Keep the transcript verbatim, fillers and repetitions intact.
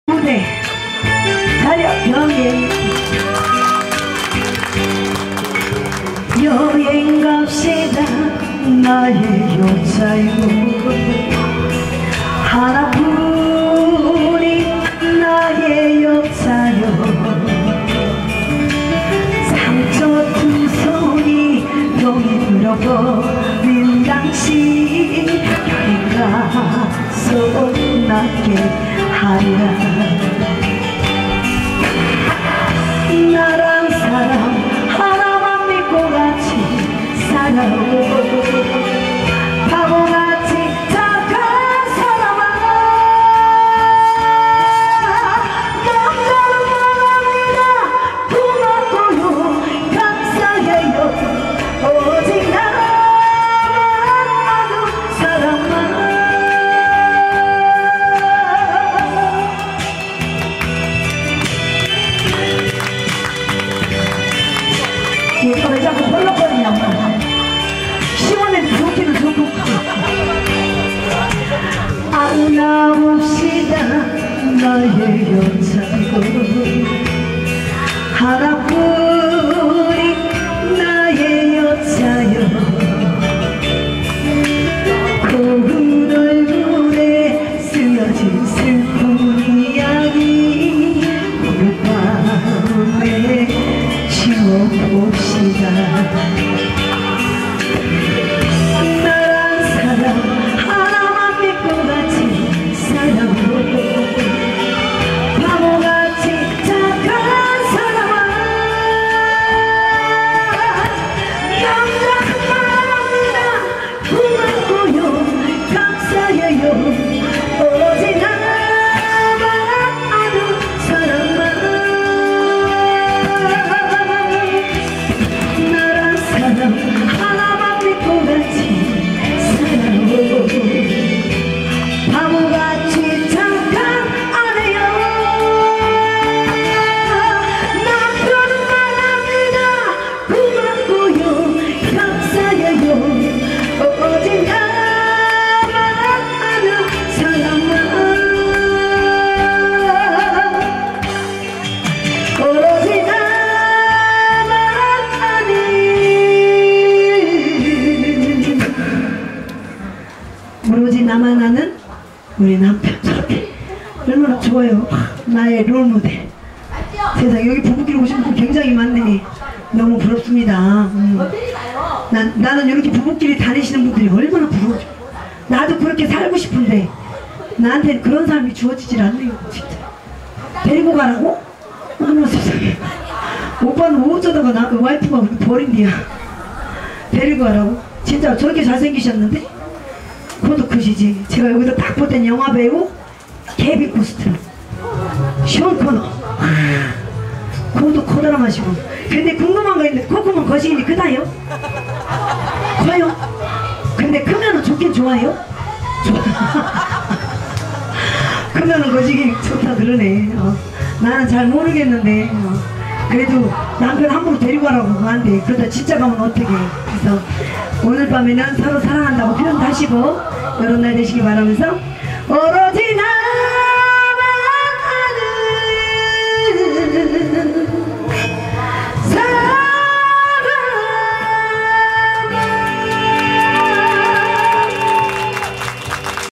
무대 달려 여행 여행 갑시다 나의 여자요 하나뿐인 나의 여자요 상처투성이 병이 들어버린 당신 여행 가서 낫게 하리라 나란 사람 하나만 믿고 같이 살아오 바보같이 착한 사람아 남자는 원합니다 고맙고요 감사해요 오직 나만 아는 사람만 얘가 왜 자꾸 벌렁거리냐고 시원해 좋기는 좋고 아름다웁시다 나의 여자고 하나뿐인 나의 여자여 고운 얼굴에 쓰여진 슬픈 이야기 오늘 밤에 지워봅시다 나란 사람 하나만 믿고 같이 살아오 바보같이 착한 사람아 남자는 말합니다 고맙고요 감사해요 오직 나만 아는 사람만 나란 사람 하나만 믿고 같이 살아오 바보같이 착한 아내요 남편은 말합니다 고맙고요 감사해요 오직 나만 아는 사람만 오직 나만 아는 오로지 나만 아는 우리 남편 저렇게 얼마나 좋아요. 나의 롤모델 세상 여기 부부끼리 오신 분 굉장히 많네. 너무 부럽습니다. 음. 난, 나는 이렇게 부부끼리 다니시는 분들이 얼마나 부러워져. 나도 그렇게 살고 싶은데 나한테는 그런 사람이 주어지질 않네요. 진짜 데리고 가라고? 어머 세상에 오빠는 어쩌다가 나 와이프가 그렇게 버린디야. 데리고 가라고? 진짜 저렇게 잘생기셨는데? 코도 크시지. 제가 여기서 딱 볼 땐 영화배우 케비 코스트 션 코너 코도 커다라마시고. 근데 궁금한 거 있는데 콧구멍 거시기니 크다요? 커요? 근데 크면은 좋긴 좋아요? 좋아. 크면은 거시기 좋다 그러네. 어. 나는 잘 모르겠는데 어. 그래도 남편 함부로 데리고 가라고 하는데 그러다 진짜 가면 어떡해. 그래서 오늘 밤에는 서로 사랑한다고 표현도 하시고 이런 날 되시기 바라면서 오로지